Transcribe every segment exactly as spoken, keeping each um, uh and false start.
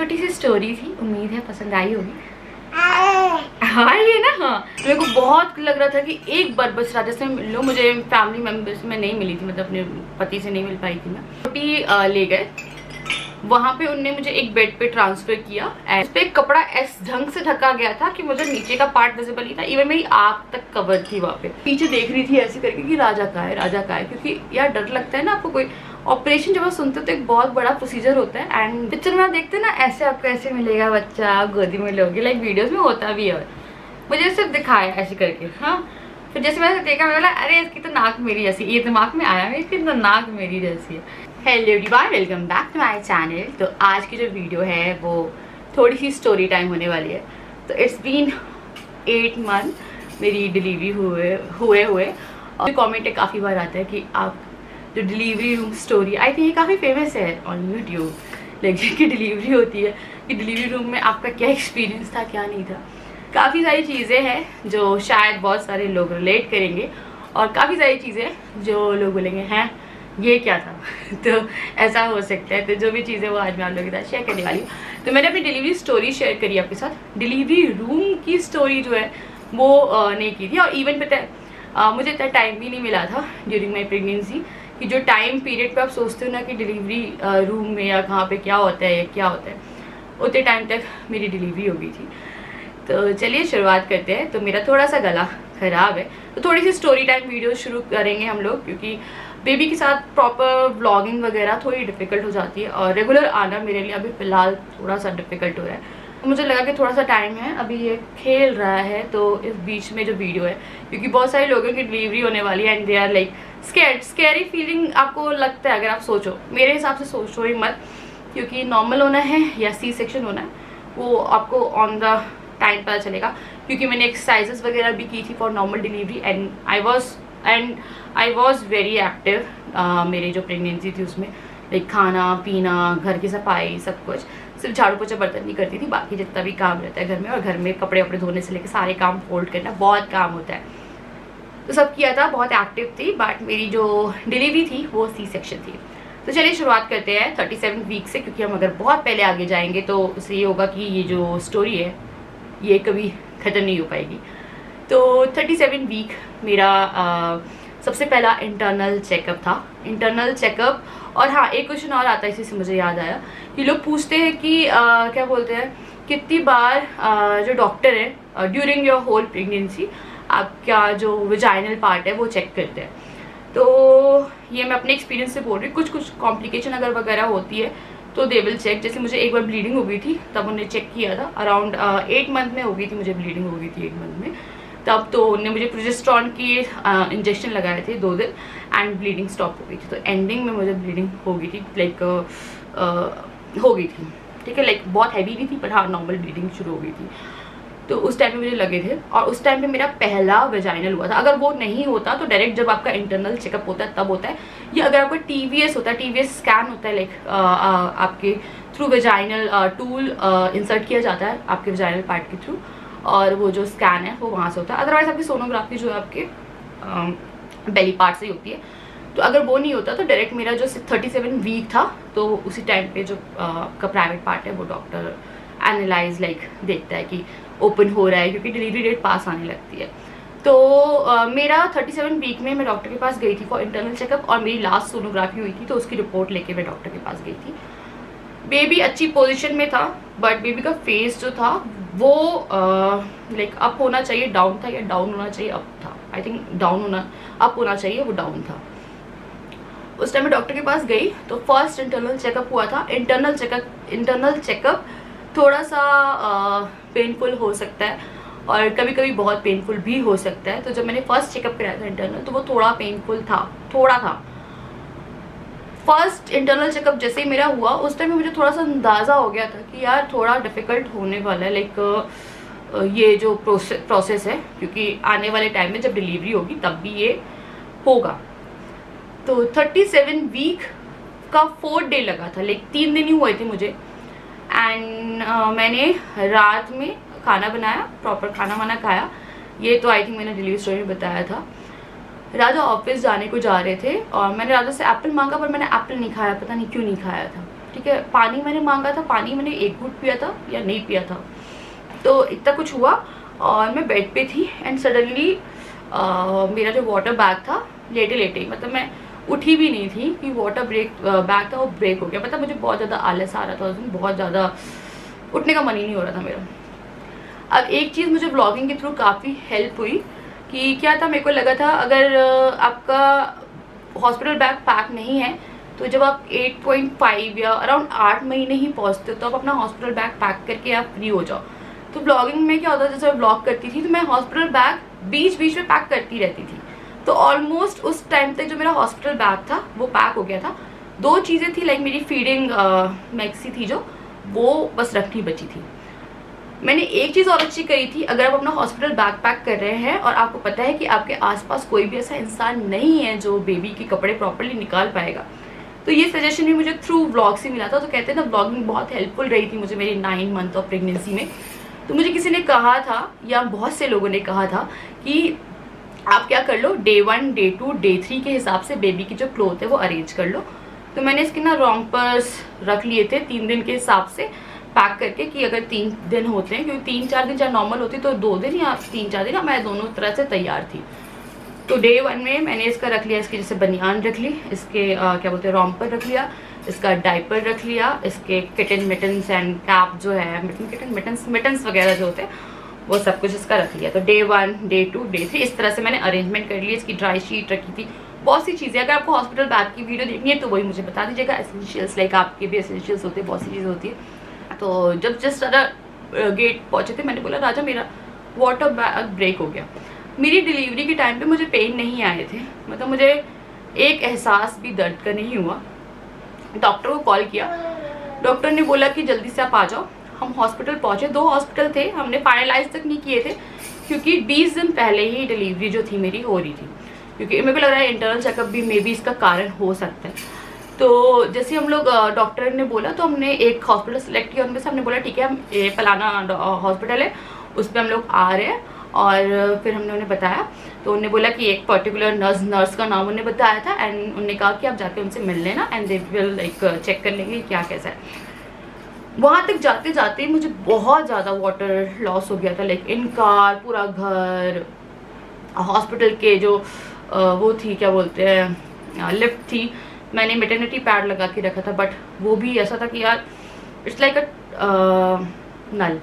छोटी सी स्टोरी थी, उम्मीद है पसंद आई होगी। हाँ ये ना, हाँ मेरे को बहुत लग रहा था कि एक बार बस राजस्थान में मिल लो। मुझे फैमिली मेम्बर्स में नहीं मिली थी, मतलब अपने पति से नहीं मिल पाई थी मैं। छोटी ले गए वहाँ पे, उनने मुझे एक बेड पे ट्रांसफर किया। इस पे कपड़ा ऐसे ढंग से ढका गया था कि मुझे नीचे का पार्ट विजिबल ही था, इवन मेरी आँख तक कवर थी वहाँ पे। पीछे देख रही थी ऐसे करके कि राजा कहाँ है, राजा कहाँ है, क्योंकि यार डर लगता है ना आपको। कोई ऑपरेशन जब आप सुनते हो तो एक बहुत बड़ा प्रोसीजर होता है, एंड पिक्चर में आप देखते हैं ना ऐसे आपको ऐसे मिलेगा बच्चा, आप गोदी में लोगे, लाइक वीडियोज में होता भी है। मुझे सिर्फ दिखाया ऐसे करके। हाँ फिर जैसे मैंने देखा मैंने बोला अरे इसकी तो नाक मेरी जैसी, ये दिमाग में आया इसकी तो नाक मेरी जैसी है। Hello everyone, welcome back to my channel. तो आज की जो वीडियो है वो थोड़ी सी स्टोरी टाइम होने वाली है। तो इट्स बीन एट मंथ मेरी डिलीवरी हुए हुए हुए और कमेंट काफ़ी बार आता है कि आप जो delivery room story, I think ये काफ़ी फेमस है ऑन यूट्यूब, लाइक कि डिलीवरी होती है कि डिलीवरी रूम में आपका क्या एक्सपीरियंस था क्या नहीं था। काफ़ी सारी चीज़ें हैं जो शायद बहुत सारे लोग रिलेट करेंगे और काफ़ी सारी चीज़ें जो लोग बोलेंगे हैं ये क्या था। तो ऐसा हो सकता है। तो जो भी चीज़ें वो आज मैं आप लोगों के साथ शेयर करने वाली हूँ। तो मैंने अपनी डिलीवरी स्टोरी शेयर करी आपके साथ। डिलीवरी रूम की स्टोरी जो है वो आ, नहीं की थी, और इवन पता है आ, मुझे इतना टाइम भी नहीं मिला था ड्यूरिंग माई प्रेगनेंसी कि जो टाइम पीरियड पे आप सोचते हो ना कि डिलीवरी रूम में या कहाँ पे क्या होता है या क्या होता है, उतने टाइम तक मेरी डिलीवरी हो गई थी। तो चलिए शुरुआत करते हैं। तो मेरा थोड़ा सा गला ख़राब है तो थोड़ी सी स्टोरी टाइम वीडियो शुरू करेंगे हम लोग, क्योंकि बेबी के साथ प्रॉपर व्लॉगिंग वगैरह थोड़ी डिफ़िकल्ट हो जाती है और रेगुलर आना मेरे लिए अभी फ़िलहाल थोड़ा सा डिफ़िकल्ट हो रहा है। तो मुझे लगा कि थोड़ा सा टाइम है, अभी ये खेल रहा है तो इस बीच में जो वीडियो है, क्योंकि बहुत सारे लोगों की डिलीवरी होने वाली है and they are like scared. Scary feeling आपको लगता है अगर आप सोचो, मेरे हिसाब से सोचो ही मत, क्योंकि नॉर्मल होना है या सी सेक्शन होना है वो आपको ऑन द टाइम पता चलेगा। क्योंकि मैंने एक्सरसाइजेस वगैरह भी की थी for normal delivery and I was and I was very active. मेरी जो प्रेगनेंसी थी उसमें लाइक खाना पीना, घर की सफाई, सब कुछ। सिर्फ झाड़ू पोछा बर्तन नहीं करती थी, बाकी जितना भी काम रहता है घर में, और घर में कपड़े वपड़े धोने से लेकर सारे काम फोल्ड करना बहुत काम होता है, तो सब किया था, बहुत एक्टिव थी। बट मेरी जो डिलीवरी थी वो सी सेक्शन थी। तो चलिए शुरुआत करते हैं थर्टी सेवन वीक से, क्योंकि हम अगर बहुत पहले आगे जाएंगे तो उससे ये होगा कि ये जो स्टोरी है ये कभी ख़त्म नहीं हो पाएगी। तो थर्टी सेवन वीक मेरा आ, सबसे पहला इंटरनल चेकअप था। इंटरनल चेकअप, और हाँ एक क्वेश्चन और आता है इसी से मुझे याद आया कि लोग पूछते हैं कि आ, क्या बोलते हैं कितनी बार आ, जो डॉक्टर है ड्यूरिंग योर होल प्रेगनेंसी आपका जो विजाइनल पार्ट है वो चेक करते हैं। तो ये मैं अपने एक्सपीरियंस से बोल रही हूँ। कुछ कुछ कॉम्प्लिकेशन अगर वगैरह होती है तो दे विल चेक। जैसे मुझे एक बार ब्लीडिंग हो गई थी तब उन्होंने चेक किया था, अराउंड एट मंथ में हो गई थी मुझे ब्लीडिंग हो गई थी एट मंथ में। तब तो उन्होंने मुझे प्रोजेस्टेरॉन की इंजेक्शन uh, लगाए थे दो दिन एंड ब्लीडिंग स्टॉप हो गई थी। तो एंडिंग में मुझे ब्लीडिंग हो गई थी, लाइक uh, हो गई थी, ठीक है, लाइक बहुत हैवी नहीं थी पर हाँ नॉर्मल ब्लीडिंग शुरू हो गई थी। तो उस टाइम पे मुझे लगे थे, और उस टाइम पे मेरा पहला वेजाइनल हुआ था। अगर वो नहीं होता तो डायरेक्ट जब आपका इंटरनल चेकअप होता है तब होता है, या अगर आपका टीवीएस होता है, टीवीएस स्कैन होता है, लाइक आपके थ्रू वेजाइनल टूल इंसर्ट किया जाता है आपके वेजाइनल पार्ट के थ्रू, और वो जो स्कैन है वो वहाँ से होता है। अदरवाइज आपकी सोनोग्राफी जो है आपके बेली पार्ट से ही होती है। तो अगर वो नहीं होता तो डायरेक्ट मेरा जो थर्टी सेवन वीक था तो उसी टाइम पे जो आपका प्राइवेट पार्ट है वो डॉक्टर एनालाइज लाइक देखता है कि ओपन हो रहा है, क्योंकि डिलीवरी डेट पास आने लगती है। तो uh, मेरा थर्टी सेवन वीक में मैं डॉक्टर के पास गई थी फॉर इंटरनल चेकअप, और मेरी लास्ट सोनोग्राफी हुई थी तो उसकी रिपोर्ट लेके मैं डॉक्टर के पास गई थी। बेबी अच्छी पोजीशन में था, बट बेबी का फेस जो था वो लाइक uh, अप होना चाहिए डाउन था, या डाउन होना चाहिए अप था। आई थिंक डाउन होना अप होना चाहिए, वो डाउन था। उस टाइम मैं डॉक्टर के पास गई तो फर्स्ट इंटरनल चेकअप हुआ था। इंटरनल चेकअप इंटरनल चेकअप थोड़ा सा पेनफुल uh, हो सकता है और कभी कभी बहुत पेनफुल भी हो सकता है। तो जब मैंने फर्स्ट चेकअप कराया था इंटरनल तो वो थोड़ा पेनफुल था, थोड़ा था। फर्स्ट इंटरनल चेकअप जैसे ही मेरा हुआ उस टाइम में मुझे थोड़ा सा अंदाज़ा हो गया था कि यार थोड़ा डिफ़िकल्ट होने वाला है, लाइक ये जो प्रोसेस प्रोसेस है, क्योंकि आने वाले टाइम में जब डिलीवरी होगी तब भी ये होगा। तो थर्टी सेवन वीक का फोर्थ डे लगा था, लाइक तीन दिन ही हुए थे मुझे। एंड uh, मैंने रात में खाना बनाया, प्रॉपर खाना वाना खाया। ये तो आई थिंक मैंने डिलीवरी स्टोरी में बताया था। राजा ऑफिस जाने को जा रहे थे और मैंने राजा से एप्पल मांगा, पर मैंने एप्पल नहीं खाया, पता नहीं क्यों नहीं खाया था। ठीक है। पानी मैंने मांगा था, पानी मैंने एक घूंट पिया था या नहीं पिया था, तो इतना कुछ हुआ। और मैं बेड पे थी एंड सडनली मेरा जो वाटर बैग था लेटे लेटे, मतलब मैं उठी भी नहीं थी कि वाटर ब्रेक बैग था वो ब्रेक हो गया। मतलब मुझे बहुत ज़्यादा आलस आ रहा था उसमें, बहुत ज़्यादा उठने का मन ही नहीं हो रहा था मेरा। अब एक चीज़ मुझे ब्लॉगिंग के थ्रू काफ़ी हेल्प हुई कि क्या था, मेरे को लगा था अगर आपका हॉस्पिटल बैग पैक नहीं है तो जब आप आठ पॉइंट पाँच या अराउंड आठ महीने ही पहुंचते हो तो आप अपना हॉस्पिटल बैग पैक करके आप फ्री हो जाओ। तो ब्लॉगिंग में क्या होता है, जैसे मैं ब्लॉग करती थी तो मैं हॉस्पिटल बैग बीच बीच में पैक करती रहती थी। तो ऑलमोस्ट उस टाइम तक जो मेरा हॉस्पिटल बैग था वो पैक हो गया था। दो चीज़ें थी, लाइक मेरी फीडिंग मैक्सी थी जो, वो बस रखनी बची थी। मैंने एक चीज़ और अच्छी करी थी, अगर आप अपना हॉस्पिटल बैग पैक कर रहे हैं और आपको पता है कि आपके आसपास कोई भी ऐसा इंसान नहीं है जो बेबी के कपड़े प्रॉपर्ली निकाल पाएगा, तो ये सजेशन भी मुझे थ्रू व्लॉग से मिला था। तो कहते हैं ना, ब्लॉगिंग बहुत हेल्पफुल रही थी मुझे मेरी नाइन मंथ ऑफ प्रेगनेंसी में। तो मुझे किसी ने कहा था, या बहुत से लोगों ने कहा था कि आप क्या कर लो, day one day two day three के हिसाब से बेबी की जो क्लोथ है वो अरेंज कर लो। तो मैंने इसके ना रॉम्पर्स रख लिए थे तीन दिन के हिसाब से पैक करके, कि अगर तीन दिन होते हैं, क्योंकि तीन चार दिन चाहे नॉर्मल होती तो दो दिन या तीन चार दिन मैं दोनों तरह से तैयार थी। तो डे वन में मैंने इसका रख लिया, इसकी जैसे बनियान रख ली, इसके आ, क्या बोलते हैं रॉम्पर रख लिया, इसका डाइपर रख लिया, इसके किटन मिटन्स एंड कैप जो है, मिटन किटन मिटन्स मिटन्स वगैरह जो होते हैं वो सब कुछ इसका रख लिया। तो day one day two day three इस तरह से मैंने अरेंजमेंट कर लिया। इसकी ड्राई शीट रखी थी, बहुत सी चीज़ें। अगर आपको हॉस्पिटल बैग की वीडियो देखनी है तो वही मुझे बता दीजिएगा। एसेंशियल्स लाइक आपके भी एसेंशियल्स होते हैं, बहुत सी चीज़ें होती है। तो जब जस्ट राजा गेट पहुँचे थे मैंने बोला राजा मेरा वाटर बैग ब्रेक हो गया। मेरी डिलीवरी के टाइम पे मुझे पेन नहीं आए थे, मतलब मुझे एक एहसास भी दर्द का नहीं हुआ। डॉक्टर को कॉल किया, डॉक्टर ने बोला कि जल्दी से आप आ जाओ। हम हॉस्पिटल पहुंचे, दो हॉस्पिटल थे, हमने फाइनलाइज तक नहीं किए थे क्योंकि बीस दिन पहले ही डिलीवरी जो थी मेरी हो रही थी, क्योंकि मेरे को लग रहा है इंटरनल चेकअप भी मे बी इसका कारण हो सकता है। तो जैसे हम लोग डॉक्टर ने बोला तो हमने एक हॉस्पिटल सेलेक्ट किया, उनमें से हमने बोला ठीक है हम ये फलाना हॉस्पिटल है उस पर हम लोग आ रहे हैं। और फिर हमने उन्हें बताया तो उन्होंने बोला कि एक पर्टिकुलर नर्स नर्स का नाम उन्हें बताया था एंड उन्होंने कहा कि आप जाके उनसे मिल लेना and they will like check कर लेंगे क्या कैसा है। वहाँ तक जाते जाते मुझे बहुत ज़्यादा वाटर लॉस हो गया था, लाइक इन कार, पूरा घर, हॉस्पिटल के जो वो थी क्या बोलते हैं लिफ्ट थी, मैंने मेटर्निटी पैड लगा के रखा था बट वो भी ऐसा था कि यार इट्स लाइक अ नल,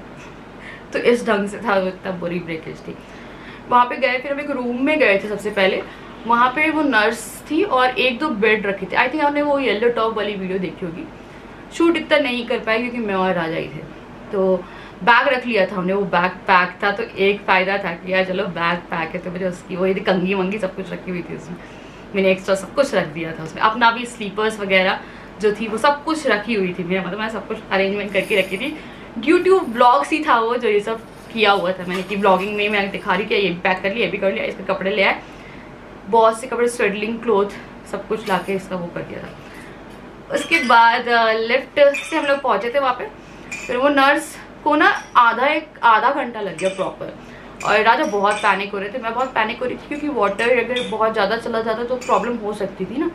तो इस ढंग से था, इतना बुरी ब्रेकेज थी। वहाँ पे गए, फिर हम एक रूम में गए थे सबसे पहले, वहाँ पे वो नर्स थी और एक दो बेड रखे थे। आई थिंक आपने वो येलो टॉप वाली वीडियो देखी होगी। शूट इतना नहीं कर पाए क्योंकि मैं और राजा ही थे। तो बैग रख लिया था हमने, वो बैग पैक था। तो एक फ़ायदा था कि यार चलो बैग पैक है तो मुझे उसकी वो कंघी वंगी सब कुछ रखी हुई थी उसमें, मैंने एक्स्ट्रा सब कुछ रख दिया था उसमें। अपना भी स्लीपर्स वगैरह जो थी वो सब कुछ रखी हुई थी, मेरा मतलब मैं सब कुछ अरेंजमेंट करके रखी थी। यूट्यूब ब्लॉग्स ही था वो जो ये सब किया हुआ था मैंने, कि ब्लॉगिंग में मैं दिखा रही कि ये भी पैक कर लिया, ये भी कर लिया, इसके कपड़े ले आए, बहुत से कपड़े, स्वेडलिंग क्लोथ सब कुछ ला के इसका वो कर दिया था। उसके बाद लिफ्ट से हम लोग पहुँचे थे वहाँ पे। फिर वो नर्स को ना आधा एक आधा घंटा लग गया प्रॉपर, और राजा बहुत पैनिक हो रहे थे, मैं बहुत पैनिक हो रही थी क्योंकि वाटर अगर बहुत ज़्यादा चला जाता तो प्रॉब्लम हो सकती थी ना।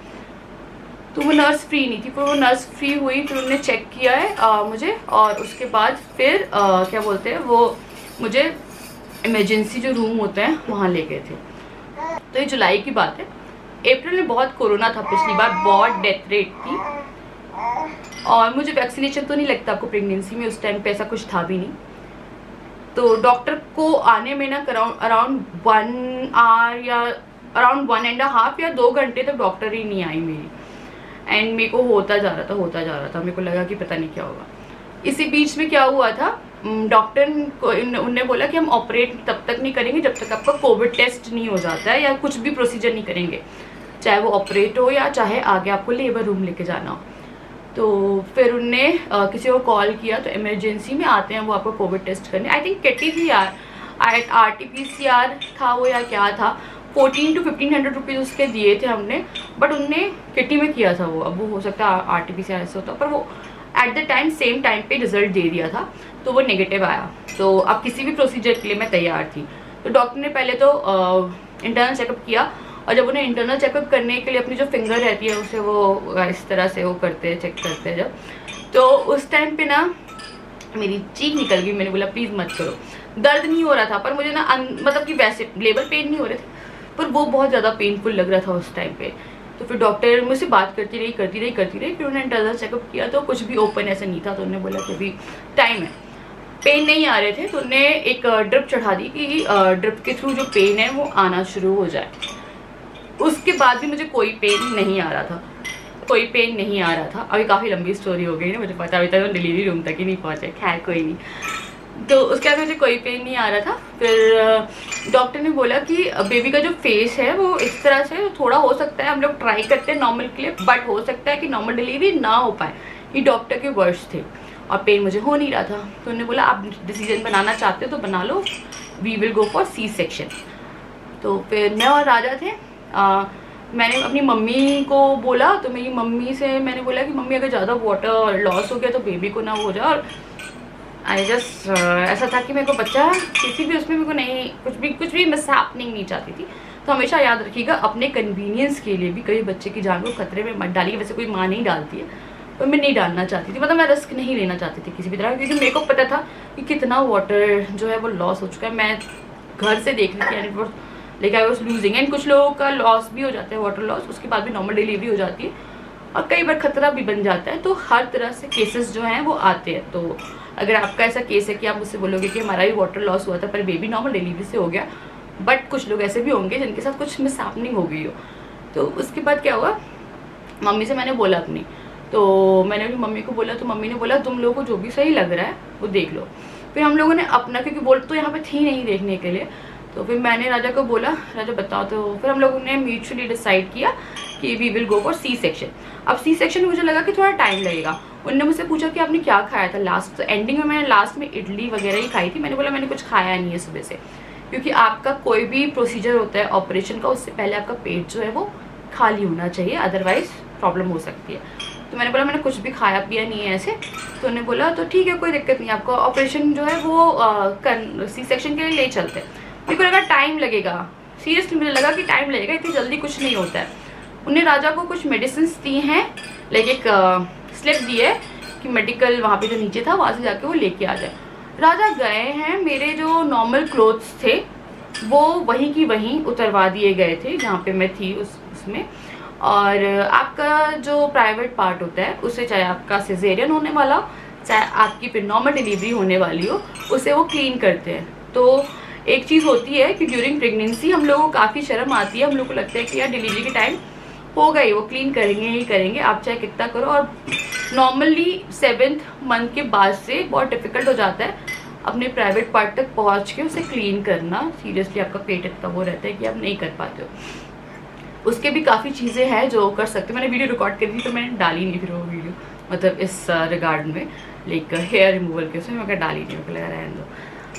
तो वो नर्स फ्री नहीं थी, फिर वो नर्स फ्री हुई, फिर उन्होंने चेक किया है आ, मुझे, और उसके बाद फिर आ, क्या बोलते हैं वो मुझे इमरजेंसी जो रूम होते हैं वहाँ ले गए थे। तो ये जुलाई की बात है, अप्रैल में बहुत कोरोना था पिछली बार, बहुत डेथ रेट थी, और मुझे वैक्सीनेशन तो नहीं लगता आपको प्रेगनेंसी में, उस टाइम पे ऐसा कुछ था भी नहीं। तो डॉक्टर को आने में ना अराउंड वन आवर या अराउंड वन एंड हाफ या दो घंटे तक डॉक्टर ही नहीं आई मेरी, एंड मेरे को होता जा रहा था होता जा रहा था मेरे को लगा कि पता नहीं क्या होगा। इसी बीच में क्या हुआ था, डॉक्टर को उन्होंने बोला कि हम ऑपरेट तब तक नहीं करेंगे जब तक आपका कोविड टेस्ट नहीं हो जाता है, या कुछ भी प्रोसीजर नहीं करेंगे, चाहे वो ऑपरेट हो या चाहे आगे आपको लेबर रूम लेके जाना हो। तो फिर उनने किसी को कॉल किया, तो इमरजेंसी में आते हैं वो आपको कोविड टेस्ट करने। आई थिंक किटी थी यार, R T P C R था वो या क्या था, fourteen to fifteen hundred rupees उसके दिए थे हमने, बट उनने किटी में किया था वो। अब वो हो सकता है R T P C R ऐसे होता, पर वो at the time same time पे रिजल्ट दे दिया था, तो वो नेगेटिव आया। तो अब किसी भी प्रोसीजर के लिए मैं तैयार थी। तो डॉक्टर ने पहले तो इंटरनल चेकअप किया, और जब उन्हें इंटरनल चेकअप करने के लिए अपनी जो फिंगर रहती है उसे वो इस तरह से वो करते हैं, चेक करते हैं जब, तो उस टाइम पे ना मेरी चीख निकल गई। मैंने बोला प्लीज़ मत करो। दर्द नहीं हो रहा था पर मुझे ना मतलब कि वैसे लेबर पेन नहीं हो रहे थे, पर वो बहुत ज़्यादा पेनफुल लग रहा था उस टाइम पे। तो फिर डॉक्टर मुझसे बात करती रही करती रही करती रही फिर उन्होंने इंटरनल चेकअप किया तो कुछ भी ओपन ऐसा नहीं था। तो उन्होंने बोला कि अभी टाइम है, पेन नहीं आ रहे थे, तो उन्होंने एक ड्रिप चढ़ा दी कि ड्रिप के थ्रू जो पेन है वो आना शुरू हो जाए। उसके बाद भी मुझे कोई पेन नहीं आ रहा था, कोई पेन नहीं आ रहा था। अभी काफ़ी लंबी स्टोरी हो गई ना, मुझे पता, अभी तक तो डिलीवरी रूम तक ही नहीं पहुँचे, खैर कोई नहीं। तो उसके बाद मुझे कोई पेन नहीं आ रहा था। फिर डॉक्टर ने बोला कि बेबी का जो फेस है वो इस तरह से थोड़ा हो सकता है, हम लोग ट्राई करते हैं नॉर्मल के लिए, बट हो सकता है कि नॉर्मल डिलीवरी ना हो पाए। ये डॉक्टर के वर्ड्स थे और पेन मुझे हो नहीं रहा था। तो उन्होंने बोला आप डिसीजन बनाना चाहते हो तो बना लो, we will go for C section. तो फिर मैं और राजा थे। आ, मैंने अपनी मम्मी को बोला, तो मेरी मम्मी से मैंने बोला कि मम्मी अगर ज़्यादा वाटर लॉस हो गया तो बेबी को ना हो जाए। और आई जस्ट ऐसा था कि मेरे को बच्चा किसी भी उसमें मेरे को नहीं कुछ भी कुछ भी मिस हैपनिंग नहीं चाहती थी। तो हमेशा याद रखिएगा अपने कन्वीनियंस के लिए भी कई बच्चे की जान को खतरे में मत डालिए। वैसे कोई माँ नहीं डालती है, पर मैं नहीं डालना चाहती थी, मतलब मैं रिस्क नहीं लेना चाहती थी किसी भी तरह, क्योंकि मेरे को पता था कि कितना वाटर जो है वो लॉस हो चुका है। मैं घर से देख रही थी एंड लेकिन आई वॉज लूजिंग। एंड कुछ लोगों का लॉस भी हो जाता है, वाटर लॉस, उसके बाद भी नॉर्मल डिलीवरी हो जाती है और कई बार खतरा भी बन जाता है। तो हर तरह से केसेस जो हैं वो आते हैं। तो अगर आपका ऐसा केस है कि आप मुझसे बोलोगे कि हमारा भी वाटर लॉस हुआ था पर बेबी नॉर्मल डिलीवरी से हो गया, बट कुछ लोग ऐसे भी होंगे जिनके साथ कुछ मिस हैपनिंग हो गई हो, तो उसके बाद क्या हुआ, मम्मी से मैंने बोला अपनी, तो मैंने अपनी मम्मी को बोला, तो मम्मी ने बोला तुम लोगों को जो भी सही लग रहा है वो देख लो। फिर हम लोगों ने अपना, क्योंकि बोल तो यहाँ पे थी नहीं देखने के लिए, तो फिर मैंने राजा को बोला राजा बताओ। तो फिर हम लोगों ने म्यूचुअली डिसाइड किया कि we will go for C section. अब सी सेक्शन में मुझे लगा कि थोड़ा टाइम लगेगा। उन्होंने मुझसे पूछा कि आपने क्या खाया था लास्ट, तो एंडिंग में मैंने लास्ट में इडली वगैरह ही खाई थी। मैंने बोला मैंने कुछ खाया नहीं है सुबह से, क्योंकि आपका कोई भी प्रोसीजर होता है ऑपरेशन का, उससे पहले आपका पेट जो है वो खाली होना चाहिए, अदरवाइज प्रॉब्लम हो सकती है। तो मैंने बोला मैंने कुछ भी खाया पिया नहीं है ऐसे। तो उन्होंने बोला तो ठीक है कोई दिक्कत नहीं, आपका ऑपरेशन जो है वो सी सेक्शन के लिए ले चलते हैं। मेरे को लगा टाइम लगेगा, सीरियसली मुझे लगा कि टाइम लगेगा, इतनी जल्दी कुछ नहीं होता है। उन्हें राजा को कुछ मेडिसिन दी हैं, लाइक एक स्लिप दी है कि मेडिकल वहाँ पे जो नीचे था वहाँ से जाके वो लेके आ जाए। राजा गए हैं, मेरे जो नॉर्मल क्लोथ्स थे वो वहीं की वहीं उतरवा दिए गए थे जहाँ पे मैं थी उस उसमें। और आपका जो प्राइवेट पार्ट होता है उसे, चाहे आपका सिजेरियन होने वाला चाहे आपकी फिर नॉर्मल डिलीवरी होने वाली हो, उसे वो क्लीन करते हैं। तो एक चीज़ होती है कि ड्यूरिंग प्रेगनेंसी हम लोगों को काफ़ी शर्म आती है, हम लोग को लगता है कि यार डिलीवरी के टाइम हो गई, वो क्लीन करेंगे ही करेंगे, आप चाहे कितना करो। और नॉर्मली सेवेंथ मंथ के बाद से बहुत डिफिकल्ट हो जाता है अपने प्राइवेट पार्ट तक पहुंच के उसे क्लीन करना। सीरियसली आपका पेट इतना वो रहता है कि आप नहीं कर पाते हो। उसके भी काफ़ी चीज़ें हैं जो कर सकते। मैंने वीडियो रिकॉर्ड करी थी तो मैंने डाली नहीं फिर वो वीडियो, मतलब इस रिगार्ड में, लाइक हेयर रिमूवल के, उसमें मैं डाली नहीं, मुझे लगा रहने दो।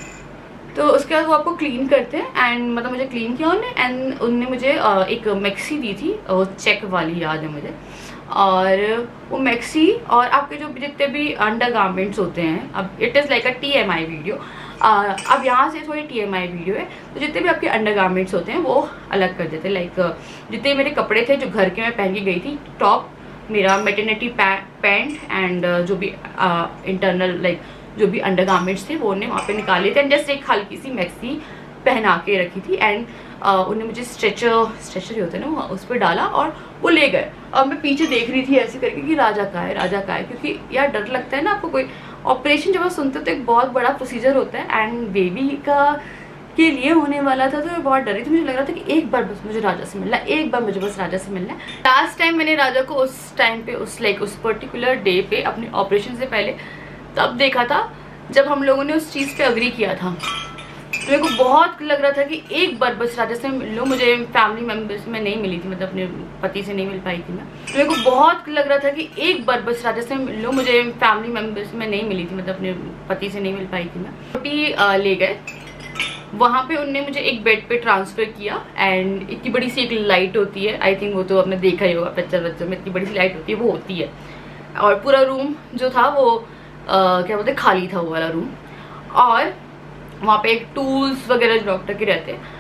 तो उसके बाद वो आपको क्लीन करते हैं एंड मतलब मुझे क्लीन किया उन्होंने एंड उनने मुझे एक मैक्सी दी थी, वो चेक वाली याद है मुझे। और वो मैक्सी और आपके जो जितने भी अंडर गारमेंट्स होते हैं, अब it is like a T M I video, अब यहाँ से थोड़ी टी एम आई वीडियो है। तो जितने भी आपके अंडर गारमेंट्स होते हैं वो अलग कर देते हैं। लाइक जितने मेरे कपड़े थे जो घर के मैं पहन के गई थी, टॉप मेरा मेटर्निटी पैंट एंड जो भी इंटरनल लाइक जो भी अंडर गारमेंट्स थे वो उन्हें वहाँ पे निकाले थे एंड जस्ट एक हल्की सी मैक्सी पहना के रखी थी। एंड उन्हें मुझे स्ट्रेचर स्ट्रेचर ही होता है ना, उस पर डाला और वो ले गए। अब मैं पीछे देख रही थी ऐसे करके कि राजा का है राजा का है, क्योंकि यार डर लगता है ना आपको। कोई ऑपरेशन जब आप सुनते हो तो एक बहुत बड़ा प्रोसीजर होता है एंड बेबी का के लिए होने वाला था, तो मैं बहुत डरी थी। मुझे लग रहा था कि एक बार बस मुझे राजा से मिलना है, एक बार मुझे बस राजा से मिलना है। लास्ट टाइम मैंने राजा को उस टाइम पे उस लाइक उस पर्टिकुलर डे पे अपने ऑपरेशन से पहले तब देखा था जब हम लोगों ने उस चीज़ पे अग्री किया था। तो मेरे को बहुत लग रहा था कि एक बार बस राजा से मिल लो। मुझे फैमिली मेम्बर्स में नहीं मिली थी, मतलब अपने पति से नहीं मिल पाई थी मैं। तो मेरे को बहुत लग रहा था कि एक बार बस राजा से मिल लो। मुझे फैमिली मेम्बर्स में नहीं मिली थी, मतलब अपने पति से नहीं मिल पाई थी मैं। छोटी ले गए वहाँ पे, उनने मुझे एक बेड पे ट्रांसफ़र किया एंड इतनी बड़ी सी एक लाइट होती है, आई थिंक वो तो आपने देखा ही होगा पिक्चर बच्चों में, इतनी बड़ी सी लाइट होती है वो होती है। और पूरा रूम जो था वो Uh, क्या बोलते खाली था वो वाला रूम। और वहाँ पे एक टूल्स वगैरह जो डॉक्टर के रहते हैं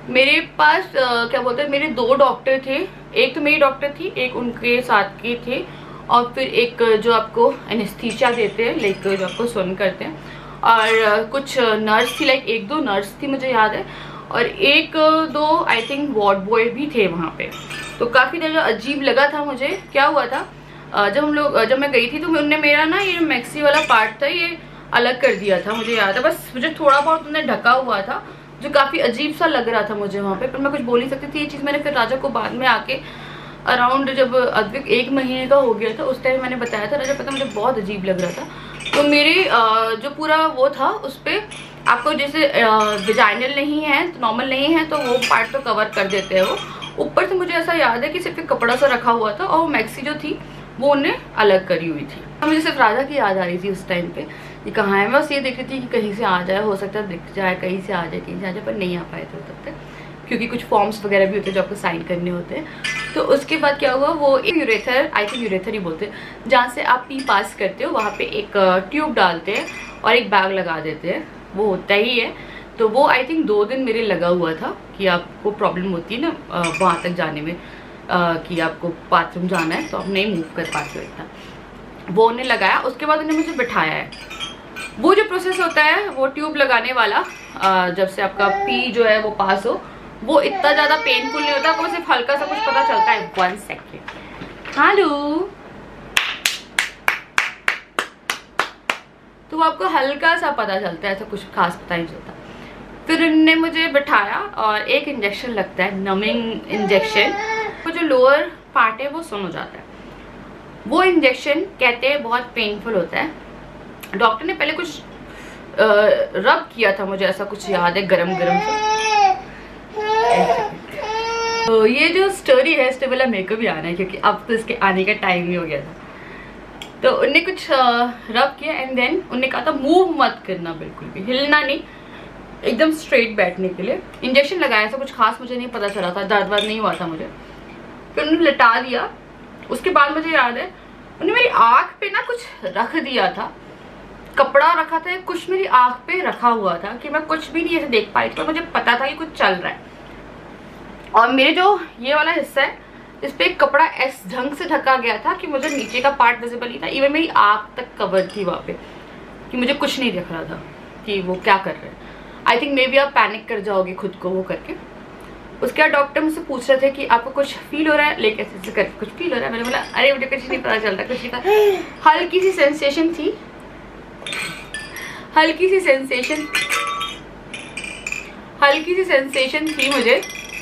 मेरे पास आ, क्या बोलते हैं, मेरे दो डॉक्टर थे। एक तो मेरी डॉक्टर थी, एक उनके साथ के थे, और फिर एक जो आपको एनेस्थीसिया देते हैं, लाइक जो आपको स्विम करते हैं, और कुछ नर्स थी, लाइक एक दो नर्स थी मुझे याद है, और एक दो आई थिंक वार्ड बॉय भी थे वहाँ पे। तो काफ़ी ज़्यादा अजीब लगा था मुझे। क्या हुआ था, जब हम लोग जब मैं गई थी तो उनने मेरा ना ये मैक्सी वाला पार्ट था ये अलग कर दिया था, मुझे याद है। बस मुझे थोड़ा बहुत उन्होंने ढका हुआ था, जो काफ़ी अजीब सा लग रहा था मुझे वहाँ पे, पर मैं कुछ बोल नहीं सकती थी। ये चीज़ मैंने फिर राजा को बाद में आके अराउंड जब अद्विक एक महीने का हो गया था उस टाइम मैंने बताया था, राजा पता मुझे बहुत अजीब लग रहा था। तो मेरे जो पूरा वो था उस पर आपको जैसे विजाइनल नहीं है, नॉर्मल नहीं है, तो वो पार्ट तो कवर कर देते हैं वो। ऊपर से मुझे ऐसा याद है कि सिर्फ एक कपड़ा सा रखा हुआ था, और वो मैक्सी जो थी वो उन्हें अलग करी हुई थी। मुझे सिर्फ राजा की याद आ रही थी उस टाइम पे, ये कहाँ है। मैं बस ये देख रही थी कि कहीं से आ जाए, हो सकता है दिख जाए, कहीं से आ जाए, कहीं से आ जाए, पर नहीं आ पाए थे तब तक, क्योंकि कुछ फॉर्म्स वगैरह भी होते हैं जो आपको साइन करने होते हैं। तो उसके बाद क्या हुआ, वो एक यूरेथर, आई थिंक यूरेथर ही बोलते हैं, जहाँ से आप पी पास करते हो, वहाँ पे एक ट्यूब डालते हैं और एक बैग लगा देते हैं, वो होता ही है। तो वो आई थिंक दो दिन मेरे लगा हुआ था कि आपको प्रॉब्लम होती है ना वहाँ तक जाने में, आ, कि आपको बाथरूम जाना है तो आप नहीं मूव कर पाते हो इतना। वो उन्हें लगाया, उसके बाद उन्हें मुझे बिठाया है। वो जो प्रोसेस होता है वो ट्यूब लगाने वाला, आ, जब से आपका पी जो है वो पास हो, वो इतना ज़्यादा पेनफुल नहीं होता, आपको सिर्फ हल्का सा कुछ पता चलता है। वन सेकेंड, हेलो, तो आपको हल्का सा पता चलता है, ऐसा कुछ खास पता नहीं चलता। फिर उन्होंने मुझे बिठाया और एक इंजेक्शन लगता है, नमिंग इंजेक्शन। वो जो लोअर पार्ट है वो सुन हो जाता है। वो इंजेक्शन कहते हैं बहुत पेनफुल होता है। डॉक्टर ने पहले कुछ रब किया था, मुझे ऐसा कुछ याद है, गरम गरम से। तो ये जो स्टोरी है इससे पहले मेरे को भी आना है, क्योंकि अब तो इसके आने का टाइम ही हो गया था। तो उनने कुछ रब किया एंड देन उनने कहा था मूव मत करना, बिल्कुल भी हिलना नहीं, एकदम स्ट्रेट बैठने के लिए। इंजेक्शन लगाया था, कुछ खास मुझे नहीं पता चला था, दर्द वर्द नहीं हुआ था मुझे। फिर उन्होंने लिटा दिया। उसके बाद मुझे याद है उन्होंने मेरी आँख पे ना कुछ रख दिया था, कपड़ा रखा था, कुछ मेरी आँख पे रखा हुआ था कि मैं कुछ भी नहीं ऐसे देख पाई थी, पर मुझे पता था कि कुछ चल रहा है। और मेरे जो ये वाला हिस्सा है इस पे एक कपड़ा ऐस ढंग से ढका गया था कि मुझे नीचे का पार्ट विजिबल नहीं था, इवन मेरी आँख तक कवर थी वहाँ पे, कि मुझे कुछ नहीं दिख रहा था कि वो क्या कर रहे हैं। आई थिंक मे बी आप पैनिक कर जाओगे खुद को वो करके। उसके बाद डॉक्टर मुझसे पूछ रहे थे कि आपको कुछ फील हो रहा है, लेके ऐसे करके कुछ फील हो रहा है। मैंने बोला अरे मुझे कुछ नहीं पता चलता, कुछ नहीं पता। हल्की सी सेंसेशन थी, हल्की सी सेंसेशन हल्की सी सेंसेशन थी मुझे।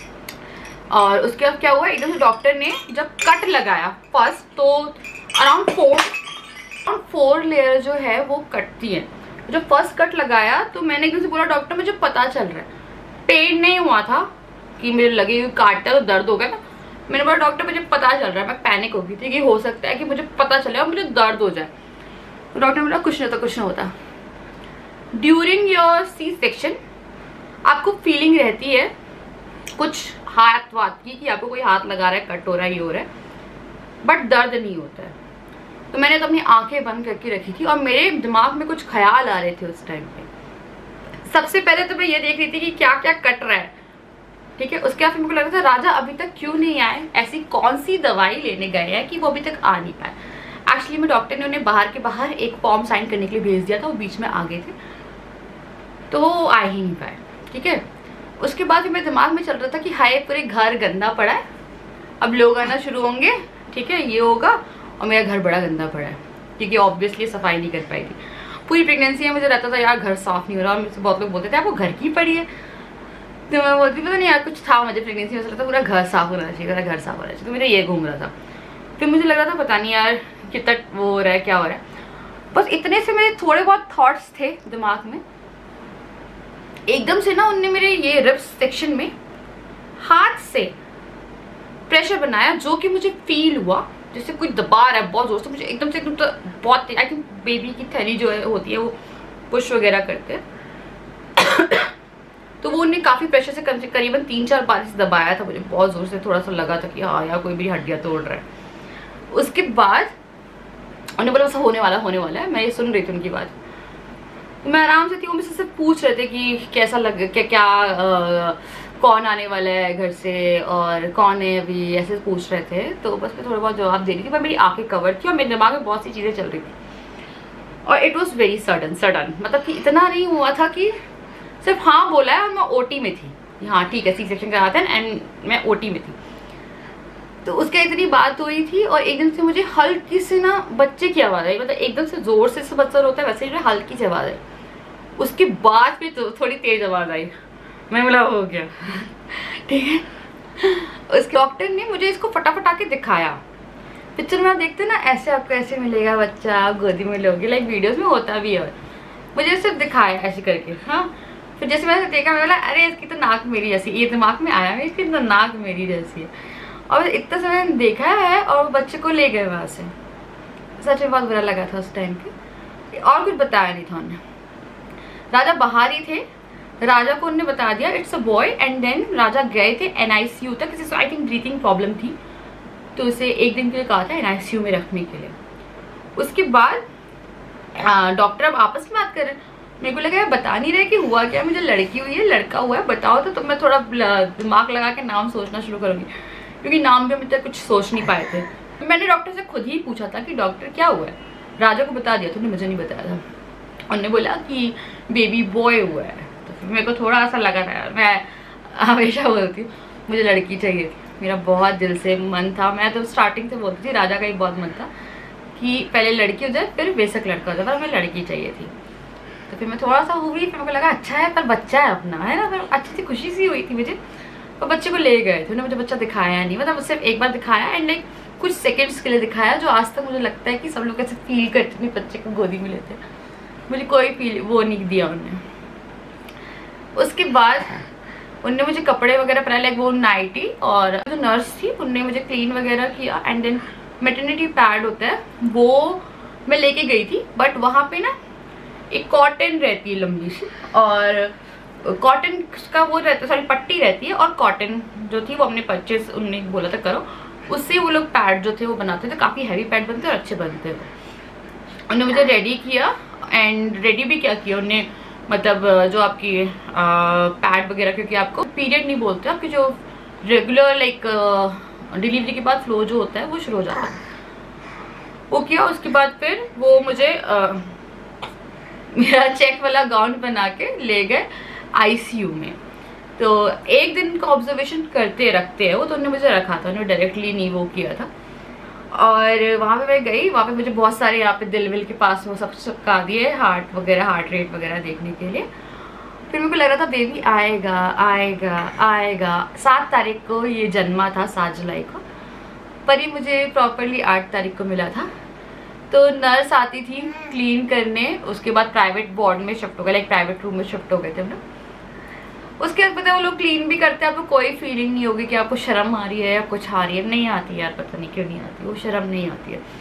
और उसके बाद क्या हुआ, एकदम से डॉक्टर ने जब कट लगाया फर्स्ट, तो around four around four layer जो है वो कटती है। जब फर्स्ट कट लगाया तो मैंने एकदम से बोला डॉक्टर मुझे पता चल रहा है, पेन नहीं हुआ था कि मेरे लगे हुए काटता तो दर्द हो गया ना। मैंने बोला डॉक्टर मुझे पता चल रहा है, मैं पैनिक हो गई थी कि हो सकता है कि मुझे पता चले और मुझे दर्द हो जाए। तो डॉक्टर ने बोला कुछ नहीं होता, कुछ नहीं होता। ड्यूरिंग योर सी सेक्शन आपको फीलिंग रहती है कुछ हाथ वाथ की, कि आपको कोई हाथ लगा रहा है, कट हो रहा है, ये हो रहा है, बट दर्द नहीं होता है। तो मैंने तो अपनी आंखें बंद करके रखी थी और मेरे दिमाग में कुछ ख्याल आ रहे थे उस टाइम पे। सबसे पहले तो मैं ये देख रही थी कि क्या क्या कट रहा है, ठीक है। उसके बाद फिर मुझे लग रहा था राजा अभी तक क्यों नहीं आए, ऐसी कौन सी दवाई लेने गए हैं कि वो अभी तक आ नहीं पाए। एक्चुअली में डॉक्टर ने उन्हें बाहर के बाहर एक फॉर्म साइन करने के लिए भेज दिया था, वो बीच में आ गए थे तो वो आ ही नहीं पाए, ठीक है। उसके बाद फिर मेरे दिमाग में चल रहा था कि हाय पूरे घर गंदा पड़ा है, अब लोग आना शुरू होंगे, ठीक है, ये होगा, और मेरा घर बड़ा गंदा पड़ा है क्योंकि ऑब्वियसली सफाई नहीं कर पाई थी पूरी प्रेगनेंसी में। मुझे रहता था यार घर साफ नहीं हो रहा, और मुझसे बहुत लोग बोलते थे आपको घर की पड़ी है, तो मैं बोलती पता नहीं यार कुछ था मुझे प्रेगनेंसी में, लगता पूरा घर साफ होना चाहिए, मेरा घर साफ होना चाहिए, तो मेरा ये घूम रहा था। फिर मुझे लग रहा था पता नहीं यार कितना वो हो रहा है, क्या हो रहा है। बस इतने से मेरे थोड़े बहुत थॉट्स थे दिमाग में। एकदम से ना उनने मेरे ये रिब्स सेक्शन में हाथ से प्रेशर बनाया, जो कि मुझे फील हुआ जैसे कोई दबा रहा है बहुत जोर से। मुझे एकदम से एकदम तो बहुत, आई थिंक बेबी की थैली जो है होती है वो पुश वगैरह करते हैं तो वो उन्हें काफी प्रेशर से करीबन तीन चार बार से दबाया था, मुझे बहुत जोर से, थोड़ा सा लगा था कि हाँ यार कोई मेरी हड्डियां तोड़ रहा है। उसके बाद उन्हें बोला ऐसा होने वाला होने वाला है, मैं ये सुन रही थी उनकी बात। तो मैं आराम से थी, वो मुझसे पूछ रहे थे कि कैसा लग क्या क्या आ, कौन आने वाला है घर से और कौन है अभी, ऐसे पूछ रहे थे। तो बस मैं थोड़ा बहुत जवाब दे रही थी, पर मेरी आंखें कवर थी और मेरे दिमाग में बहुत सी चीज़ें चल रही थी। और it was very sudden sudden मतलब कि इतना नहीं हुआ था कि सिर्फ हाँ बोला है और मैं ओटी में थी। हाँ ठीक है, सी सेक्शन कराते हैं एंड मैं ओटी में थी। तो उसके इतनी बात हुई थी और एकदम से मुझे हल्की से ना बच्चे की आवाज़ आई, मतलब एकदम से जोर से बच्चा रोता है वैसे ही हल्की सी आवाज़ आई। उसके बाद फिर तो थोड़ी तेज आवाज़ आई। मैं बोला हो गया ठीक है। उसके डॉक्टर ने मुझे इसको फटाफट आके दिखाया। पिक्चर में आप देखते हैं ना ऐसे आपको ऐसे मिलेगा बच्चा, आप गोदी में लोगे, लाइक वीडियोस में होता भी है। मुझे सिर्फ दिखाया ऐसे करके। हाँ फिर जैसे मैंने देखा मैं बोला अरे इसकी तो नाक मेरी जैसी, ये दिमाग में आया इसकी तो नाक मेरी जैसी है। और इतना समय देखा है और बच्चे को ले गए वहाँ से। सच में बहुत बुरा लगा था उस टाइम पे। और कुछ बताया नहीं था उन्होंने। राजा बाहर ही थे, राजा को उन्होंने बता दिया it's a boy and then Raja गए थे एनआईसीयू तक। किसी आई थिंक ब्रीथिंग प्रॉब्लम थी तो उसे एक दिन के लिए कहा था एनआईसीयू में रखने के लिए। उसके बाद डॉक्टर अब आपस में बात कर रहे हैं। मेरे को लगा बता नहीं रहे कि हुआ क्या, मुझे लड़की हुई है लड़का हुआ है बताओ तो, तो मैं थोड़ा दिमाग लगा के नाम सोचना शुरू करूँगी, क्योंकि नाम भी हम तक कुछ सोच नहीं पाए थे। तो मैंने डॉक्टर से खुद ही पूछा था कि डॉक्टर क्या हुआ है। राजा को बता दिया तो उन्होंने मुझे नहीं बताया था। उन्होंने बोला कि बेबी बॉय हुआ है। तो फिर मेरे को थोड़ा सा लगा था, मैं हमेशा बोलती हूँ मुझे लड़की चाहिए थी, मेरा बहुत दिल से मन था। मैं तो स्टार्टिंग से बोलती थी, राजा का ही बहुत मन था कि पहले लड़की हो जाए फिर बेशक लड़का हो जाए, पर हमें लड़की चाहिए थी। तो फिर मैं थोड़ा सा हुई, फिर मेरे को लगा अच्छा है पर बच्चा है अपना, है ना, फिर अच्छी सी खुशी सी हुई थी मुझे। और बच्चे को ले गए थे, उन्होंने मुझे बच्चा दिखाया नहीं, मतलब सिर्फ एक बार दिखाया एंड लाइक कुछ सेकेंड्स के लिए दिखाया, जो आज तक मुझे लगता है कि सब लोग ऐसे फील करते अपने बच्चे को गोदी में लेते हैं। मुझे कोई फील वो नहीं दिया उन्होंने। उसके बाद उनने मुझे कपड़े वगैरह पहनाए, लाइक वो नाइटी, और जो नर्स थी उनने मुझे क्लीन वगैरह किया एंड देन मैटरनिटी पैड होता है वो मैं लेके गई थी। बट वहाँ पे ना एक कॉटन रहती है लंबी सी, और कॉटन का वो रहता है, सॉरी पट्टी रहती है, और कॉटन जो थी वो हमने परचेज उनने बोला था करो, उससे वो लोग पैड जो थे वो बनाते थे। काफ़ी हैवी पैड बनते और अच्छे बनते थे। उन्होंने मुझे रेडी किया एंड रेडी भी क्या किया उन्होंने, मतलब जो आपकी पैड वगैरह, क्योंकि आपको पीरियड नहीं बोलते, आपकी जो रेगुलर लाइक डिलीवरी के बाद फ्लो जो होता है वो शुरू हो जाता है, वो किया। उसके बाद फिर वो मुझे आ, मेरा चेक वाला गाउन बना के ले गए आईसीयू में। तो एक दिन का ऑब्जर्वेशन करते रखते हैं वो, तो उन्होंने मुझे रखा था, उन्होंने डायरेक्टली नहीं वो किया था। और वहाँ पे मैं गई, वहाँ पे मुझे बहुत सारे यहाँ पे दिल विल के पास वो सब चिपका दिए, हार्ट वगैरह हार्ट रेट वगैरह देखने के लिए। फिर मेरे को लग रहा था बेबी आएगा आएगा आएगा। सात तारीख को ये जन्मा था, सात जुलाई को, पर ये मुझे प्रॉपरली आठ तारीख को मिला था। तो नर्स आती थी क्लीन करने, उसके बाद प्राइवेट वार्ड में शिफ्ट हो गए, लाइक प्राइवेट रूम में शिफ्ट हो गए थे हम लोग। उसके बाद पता है वो लोग क्लीन भी करते हैं, आपको कोई फीलिंग नहीं होगी कि आपको शर्म आ रही है या कुछ आ रही है, नहीं आती यार, पता नहीं क्यों नहीं आती, वो शर्म नहीं आती है।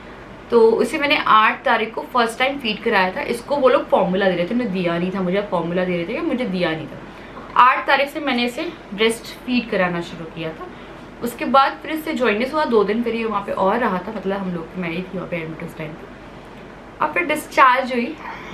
तो उसे मैंने आठ तारीख को फर्स्ट टाइम फीड कराया था। इसको वो लोग फॉर्मूला दे रहे थे, मुझे दिया नहीं था, मुझे फॉर्मूला दे रहे थे, मुझे दिया नहीं था। आठ तारीख से मैंने इसे ब्रेस्ट फीड कराना शुरू किया था। उसके बाद फिर इससे जॉइनेस हुआ, दो दिन करीब वहाँ पे और रहा था, मतलब हम लोग मैं ही थी वहाँ पे एडमिट उस टाइम पे। और फिर डिस्चार्ज हुई।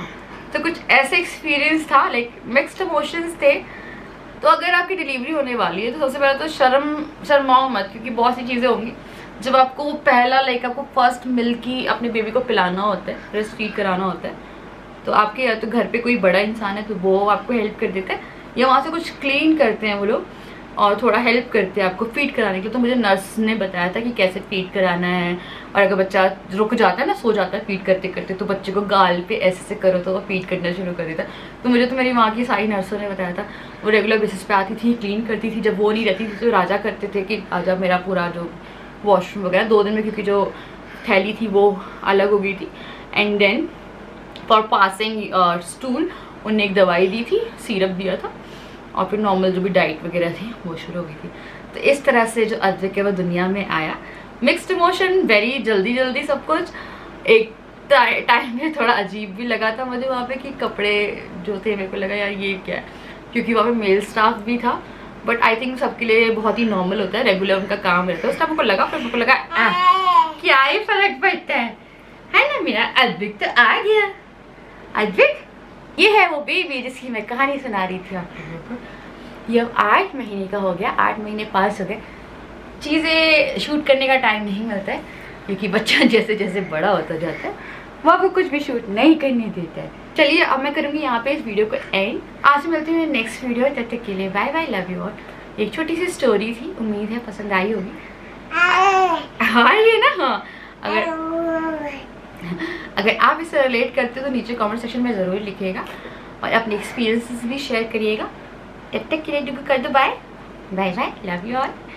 तो कुछ ऐसे एक्सपीरियंस था, लाइक मिक्स्ड इमोशंस थे। तो अगर आपकी डिलीवरी होने वाली है तो सबसे पहले तो शर्म शर्माओ मत, क्योंकि बहुत सी चीज़ें होंगी। जब आपको वो पहला लाइक आपको फर्स्ट मिल्क ही अपने बेबी को पिलाना होता है, ब्रेस्ट फीड कराना होता है, तो आपके या तो घर पे कोई बड़ा इंसान है तो वो आपको हेल्प कर देता है, या वहाँ से कुछ क्लीन करते हैं वो लोग और थोड़ा हेल्प करते हैं आपको फीड कराने के लिए। तो मुझे नर्स ने बताया था कि कैसे फीड कराना है, और अगर बच्चा रुक जाता है ना, सो जाता है फीड करते करते, तो बच्चे को गाल पे ऐसे से करो तो वो फीड करना शुरू कर देता है। तो मुझे तो मेरी वहाँ की सारी नर्सों ने बताया था। वो रेगुलर बेसिस पे आती थी, क्लीन करती थी। जब वो नहीं रहती थी तो राजा करते थे कि आजा मेरा पूरा जो वॉशरूम वगैरह, दो दिन में क्योंकि जो थैली थी वो अलग हो गई थी। And then for passing stool उनने एक दवाई दी थी, सिरप दिया था, और फिर नॉर्मल जो भी डाइट वगैरह थी वो शुरू हो गई थी। तो इस तरह से जो अद्विक है वो दुनिया में आया। मिक्स्ड इमोशन, वेरी जल्दी जल्दी सब कुछ। एक टाइम में थोड़ा अजीब भी लगा था मुझे वहाँ पे कि कपड़े जो थे, मेरे को लगा यार ये क्या है, क्योंकि वहाँ पे मेल स्टाफ भी था। बट आई थिंक सबके लिए बहुत ही नॉर्मल होता है, रेगुलर उनका काम रहता है। उस टाइम मेरे को लगा, फिर मेरे को लगा क्या ही फर्क पड़ता है, है ना, मेरा अद्विक तो आ गया। अद्विक ये है वो बेबी जिसकी मैं कहानी सुना रही थी आप लोगों को। ये अब आठ महीने का हो गया, आठ महीने पास हो गए। चीज़ें शूट करने का टाइम नहीं मिलता है क्योंकि बच्चा जैसे जैसे बड़ा होता जाता है वो आपको कुछ भी शूट नहीं करने देता है। चलिए अब मैं करूँगी यहाँ पे इस वीडियो को एंड। आज मिलती हूँ नेक्स्ट वीडियो, तब तक के लिए bye bye, love you all. एक छोटी सी स्टोरी थी, उम्मीद है पसंद आई होगी। हाँ ये ना, हाँ अगर अगर आप इससे रिलेट करते हो तो नीचे कमेंट सेक्शन में ज़रूर लिखिएगा और अपने एक्सपीरियंसेस भी शेयर करिएगा। तब तक के लिए कर दो bye bye bye, love you all.